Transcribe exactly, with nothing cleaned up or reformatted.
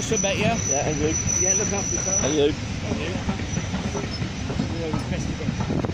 Nice to meet you. Yeah, and you. Yeah, look after yourself. And you. And you. You're the best again.